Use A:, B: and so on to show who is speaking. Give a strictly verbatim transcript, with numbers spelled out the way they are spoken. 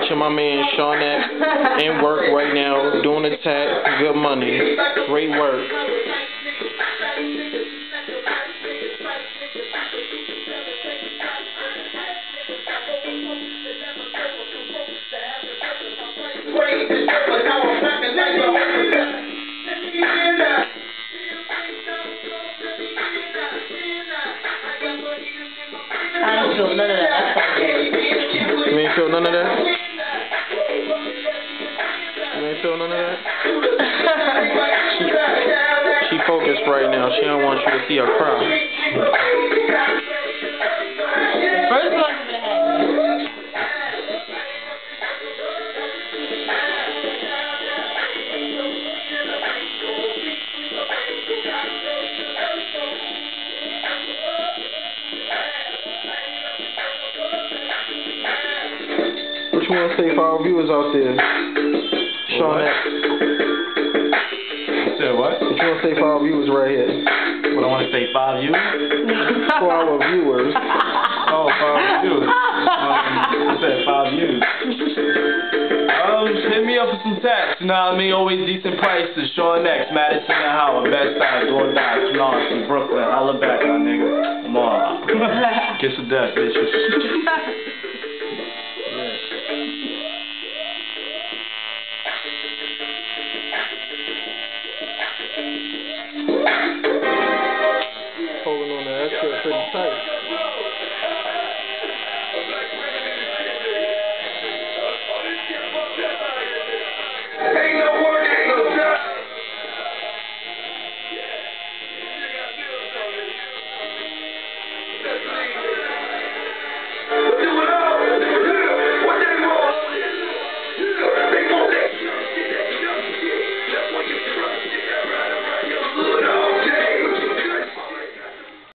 A: watching my man Shaunx in work right now, doing a tat, good money, great work.
B: I don't feel none of that. That's not gay.
A: You ain't feel none of that? You ain't feel none of that? she, she focused right now. She don't want you to see her cry.
B: First one I'm gonna have.
A: What you want to say for our viewers out there? Shaunx.
C: You said what?
A: What you want to say for our viewers right here?
C: What I want to say, five views?
A: For our viewers.
C: Oh, five views. Um, I said five views. Um, hit me up for some tats, you know what I mean? Always decent prices. Shaunx, Madison and Howard, best side, door die, Shaunx from Brooklyn. Holla back, my nigga. Come on. Kiss of death, bitch.